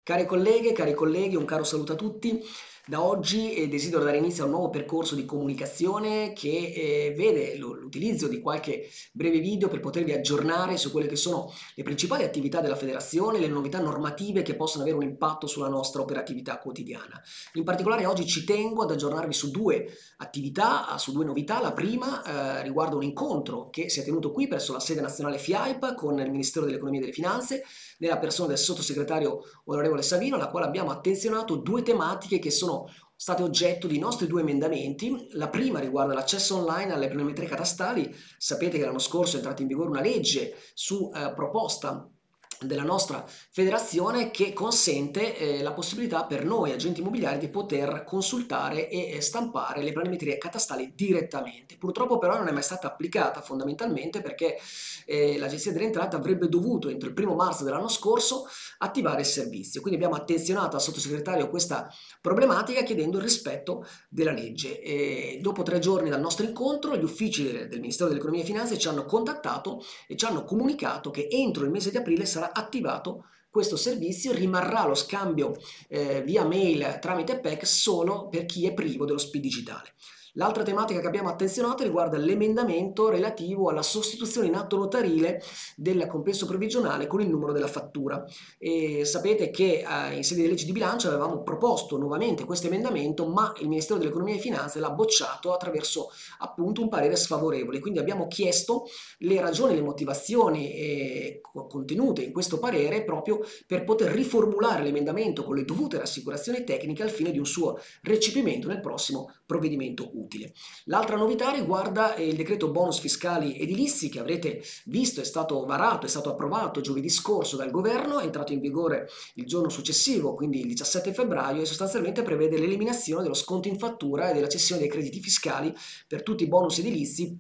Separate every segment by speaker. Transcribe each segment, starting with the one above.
Speaker 1: Care colleghe, cari colleghi, un caro saluto a tutti. Da oggi desidero dare inizio a un nuovo percorso di comunicazione che vede l'utilizzo di qualche breve video per potervi aggiornare su quelle che sono le principali attività della federazione, le novità normative che possono avere un impatto sulla nostra operatività quotidiana. In particolare oggi ci tengo ad aggiornarvi su due attività, su due novità. La prima riguarda un incontro che si è tenuto qui presso la sede nazionale FIAIP con il Ministero dell'Economia e delle Finanze, nella persona del sottosegretario onorevole Savino, alla quale abbiamo attenzionato due tematiche che sono state oggetto di nostri due emendamenti. La prima riguarda l'accesso online alle planimetrie catastali. Sapete che l'anno scorso è entrata in vigore una legge su proposta della nostra federazione che consente la possibilità per noi agenti immobiliari di poter consultare e stampare le planimetrie catastali direttamente. Purtroppo però non è mai stata applicata, fondamentalmente perché l'Agenzia delle Entrate avrebbe dovuto entro il 1° marzo dell'anno scorso attivare il servizio. Quindi abbiamo attenzionato al sottosegretario questa problematica chiedendo il rispetto della legge. Dopo 3 giorni dal nostro incontro gli uffici del Ministero dell'Economia e Finanze ci hanno contattato e ci hanno comunicato che entro il mese di aprile sarà attivato questo servizio. Rimarrà lo scambio via mail tramite PEC solo per chi è privo dello SPID digitale. L'altra tematica che abbiamo attenzionato riguarda l'emendamento relativo alla sostituzione in atto notarile del compenso provvigionale con il numero della fattura. E sapete che in sede di legge di bilancio avevamo proposto nuovamente questo emendamento, ma il Ministero dell'Economia e Finanze l'ha bocciato attraverso appunto un parere sfavorevole. Quindi abbiamo chiesto le ragioni, le motivazioni contenute in questo parere proprio per poter riformulare l'emendamento con le dovute rassicurazioni tecniche al fine di un suo recepimento nel prossimo provvedimento utile. L'altra novità riguarda il decreto bonus fiscali edilizi che avrete visto è stato varato, è stato approvato giovedì scorso dal governo, è entrato in vigore il giorno successivo, quindi il 17 febbraio, e sostanzialmente prevede l'eliminazione dello sconto in fattura e della cessione dei crediti fiscali per tutti i bonus edilizi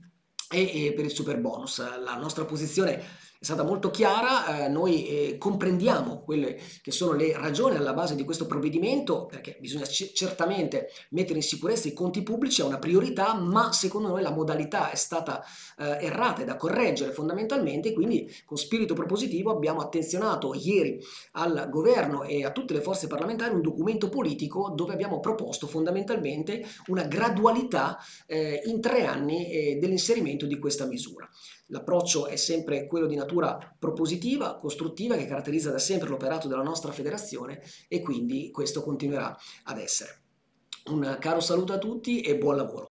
Speaker 1: e per il super bonus. La nostra posizione è stata molto chiara. Noi comprendiamo quelle che sono le ragioni alla base di questo provvedimento, perché bisogna certamente mettere in sicurezza i conti pubblici, è una priorità, ma secondo noi la modalità è stata errata e da correggere fondamentalmente. Quindi con spirito propositivo abbiamo attenzionato ieri al governo e a tutte le forze parlamentari un documento politico dove abbiamo proposto fondamentalmente una gradualità in 3 anni dell'inserimento di questa misura. L'approccio è sempre quello di natura propositiva, costruttiva, che caratterizza da sempre l'operato della nostra federazione, e quindi questo continuerà ad essere. Un caro saluto a tutti e buon lavoro.